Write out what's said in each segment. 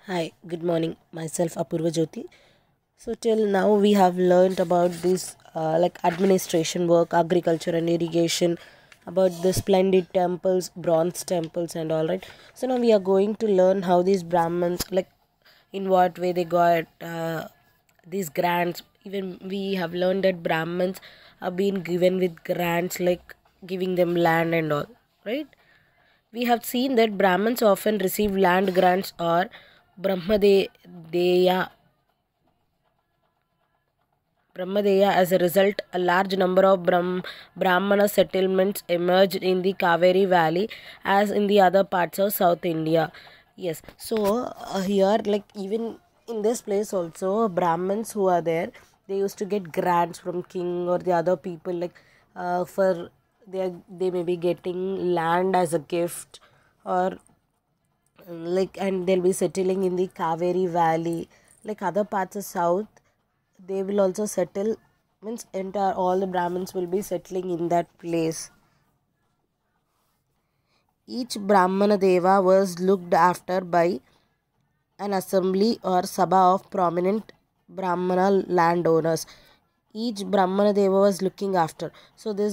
Hi, good morning. Myself Apurva Jyoti. So till now we have learned about this like administration work, agriculture and irrigation, about the splendid temples, bronze temples and all, right. So now we are going to learn how these Brahmins, like in what way they got these grants. Even we have learned that Brahmins are being given with grants, like giving them land and all, right. We have seen that Brahmins often receive land grants or Brahmadeya. Brahmadeya. As a result, a large number of Brahmana settlements emerged in the Kaveri Valley, as in the other parts of South India. Yes, so here, like even in this place also, Brahmins who are there, they used to get grants from king or the other people, like for they may be getting land as a gift, or like, and they'll be settling in the Kaveri Valley, like other parts of south. They will also settle, means entire all the Brahmins will be settling in that place. Each Brahmana Deva was looked after by an assembly or sabha of prominent Brahmana landowners. Each Brahmana Deva was looking after. So this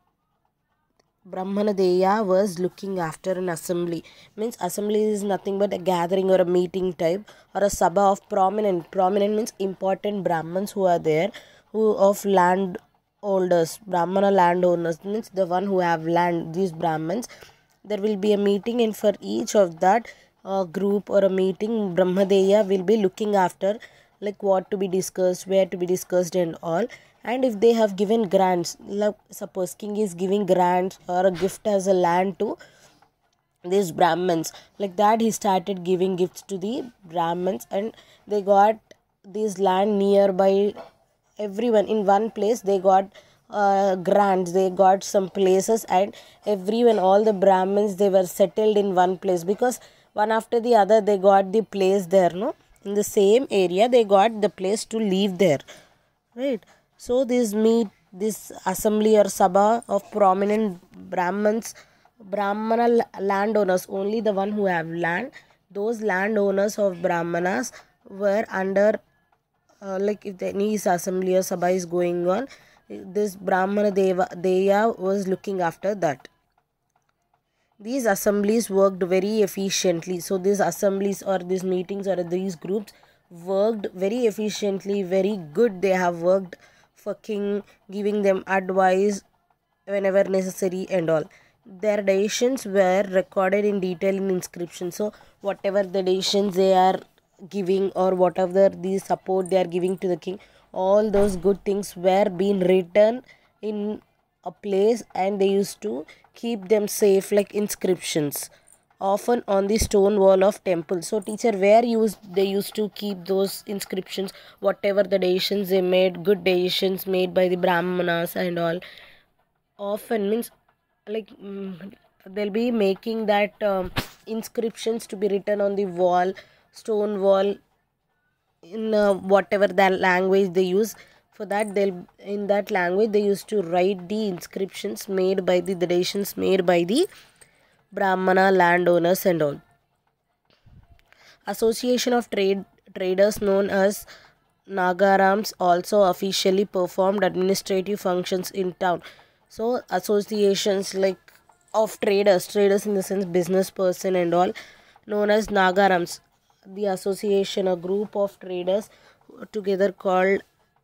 Brahmanadeya was looking after an assembly. Means assembly is nothing but a gathering or a meeting type, or a sabha of prominent. Prominent means important Brahmins who are there, who of land holders, Brahmana landowners means the one who have land. These Brahmins, there will be a meeting, and for each of that group or a meeting, Brahmadeya will be looking after, like what to be discussed, where to be discussed and all. And if they have given grants, like suppose king is giving grants or a gift as a land to these Brahmins, like that he started giving gifts to the Brahmins, and they got this land nearby. Everyone in one place, they got grants, they got some places, and everyone, all the Brahmins, they were settled in one place, because one after the other they got the place there, no, in the same area they got the place to live there, right. So this assembly or sabha of prominent Brahmins, Brahmana landowners, only the one who have land, those landowners of Brahmanas were under, like if any assembly or sabha is going on, this Brahmana Deya was looking after that. These assemblies worked very efficiently. So these assemblies or these meetings or these groups worked very efficiently, very good. They have worked for king, giving them advice whenever necessary and all. Their decisions were recorded in detail in inscription. So whatever the decisions they are giving, or whatever the support they are giving to the king, all those good things were being written in a place, and they used to keep them safe, like inscriptions, often on the stone wall of temple. So teacher, where they used to keep those inscriptions, whatever the decisions they made, good decisions made by the Brahmanas and all, often means like they'll be making that inscriptions to be written on the wall, stone wall, in whatever that language they use. For that, they'll, in that language they used to write the inscriptions made by the decisions made by the Brahmana landowners and all. Association of traders known as Nagarams also officially performed administrative functions in town. So associations like of traders in the sense business person and all, known as Nagarams. The association, a group of traders together called,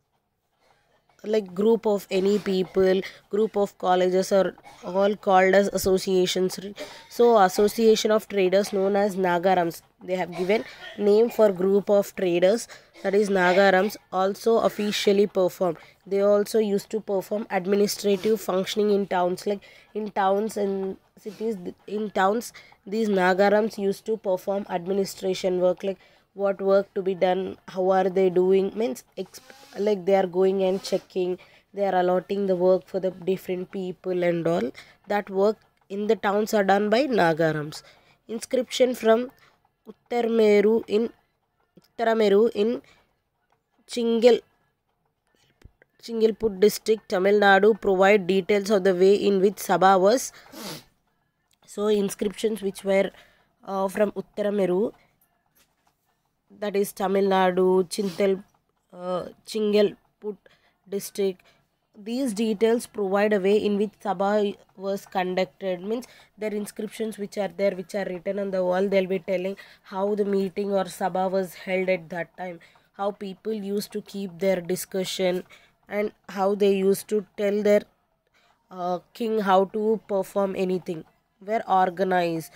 like group of any people, group of colleges are all called as associations. So association of traders known as Nagarams, they have given name for group of traders, that is Nagarams, also officially performed. They also used to perform administrative functioning in towns, like in towns and cities. In towns, these Nagarams used to perform administration work, like what work to be done, how are they doing, means like they are going and checking, they are allotting the work for the different people and all. That work in the towns are done by Nagarams. Inscription from Uttarameru in Chingal Chingalput district, Tamil Nadu, provide details of the way in which Sabha was. So inscriptions which were from Uttarameru that is Tamil Nadu, Chingalput district. These details provide a way in which Sabha was conducted, means their inscriptions which are there, which are written on the wall, they'll be telling how the meeting or Sabha was held at that time, how people used to keep their discussion, and how they used to tell their king how to perform anything, were organized.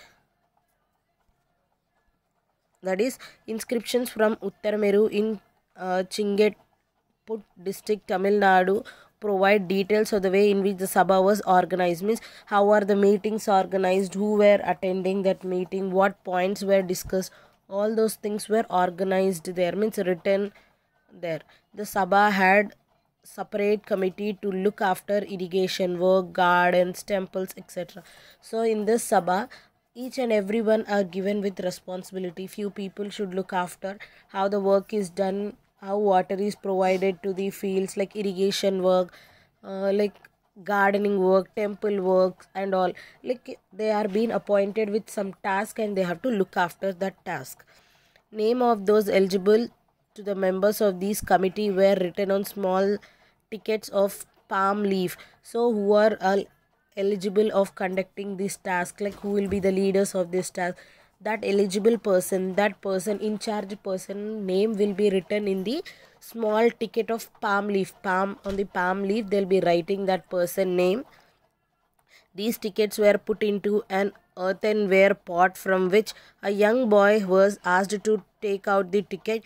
That is, inscriptions from Uttarameru in Chingalput district, Tamil Nadu, provide details of the way in which the Sabha was organized, means how are the meetings organized, who were attending that meeting, what points were discussed, all those things were organized there, means written there. The Sabha had separate committee to look after irrigation work, gardens, temples, etc. So in this Sabha, each and everyone are given with responsibility. Few people should look after how the work is done, how water is provided to the fields, like irrigation work, like gardening work, temple work, and all. Like they are being appointed with some task and they have to look after that task. Name of those eligible to the members of these committee were written on small tickets of palm leaf. So who are eligible of conducting this task, like who will be the leaders of this task, that eligible person, that person in charge person name will be written in the small ticket of palm leaf. On the palm leaf they'll be writing that person name. These tickets were put into an earthenware pot from which a young boy was asked to take out the ticket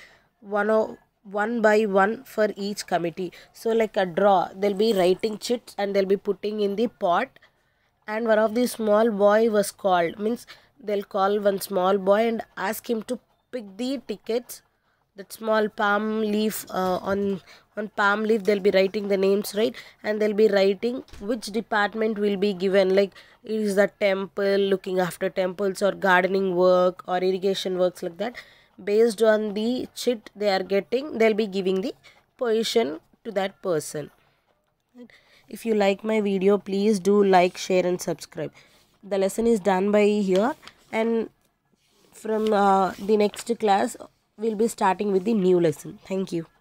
one by one for each committee. So like a draw, they'll be writing chits and they'll be putting in the pot, and one of the small boy was called, means they'll call one small boy and ask him to pick the tickets. That small palm leaf, on palm leaf they'll be writing the names, right, and they'll be writing which department will be given, like is the temple, looking after temples, or gardening work or irrigation works, like that. Based on the chit they are getting, they'll be giving the position to that person. If you like my video, please do like, share and subscribe. The lesson is done by here, and from the next class we'll be starting with the new lesson. Thank you.